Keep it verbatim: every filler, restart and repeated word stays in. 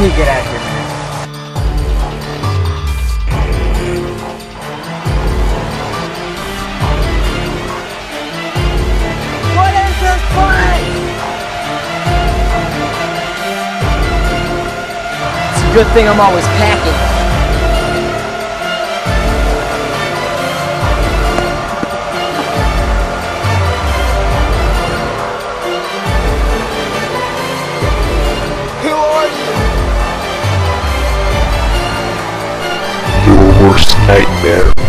need to get out of here, man. What is this place? It's a good thing I'm always packing. Your worst nightmare.